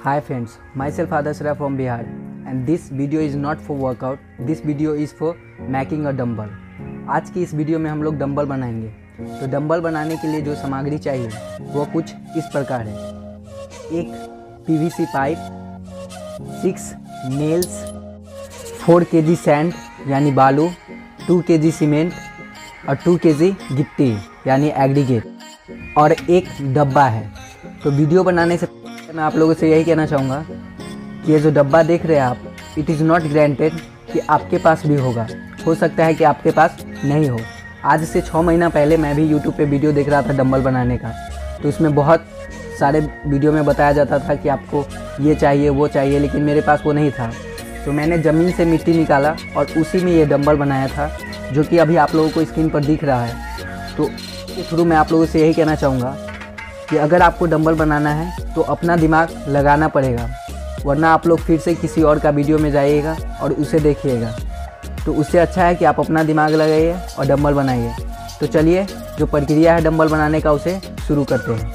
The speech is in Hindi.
Hi friends, myself Adasra from Bihar and this video is not for workout, this video is for making a dumbbell। आज की इस वीडियो में हम लोग डंबल बनाएंगे। तो डंबल बनाने के लिए जो सामग्री चाहिए वो कुछ इस प्रकार है। एक PVC pipe, 6 nails, 4 kg sand यानी बालू, 2 kg सीमेंट और 2 kg गिट्टी यानी एग्रीगेट और एक डब्बा है। तो वीडियो बनाने से मैं आप लोगों से यही कहना चाहूँगा कि ये जो डब्बा देख रहे हैं आप, इट इज़ नॉट ग्रांटेड कि आपके पास भी होगा, हो सकता है कि आपके पास नहीं हो। आज से 6 महीना पहले मैं भी यूट्यूब पे वीडियो देख रहा था डंबल बनाने का, तो इसमें बहुत सारे वीडियो में बताया जाता था कि आपको ये चाहिए वो चाहिए, लेकिन मेरे पास वो नहीं था। तो मैंने ज़मीन से मिट्टी निकाला और उसी में ये डंबल बनाया था, जो कि अभी आप लोगों को स्क्रीन पर दिख रहा है। तो इसके थ्रू मैं आप लोगों से यही कहना चाहूँगा कि अगर आपको डंबल बनाना है तो अपना दिमाग लगाना पड़ेगा, वरना आप लोग फिर से किसी और का वीडियो में जाइएगा और उसे देखिएगा। तो उससे अच्छा है कि आप अपना दिमाग लगाइए और डंबल बनाइए। तो चलिए जो प्रक्रिया है डंबल बनाने का उसे शुरू करते हैं।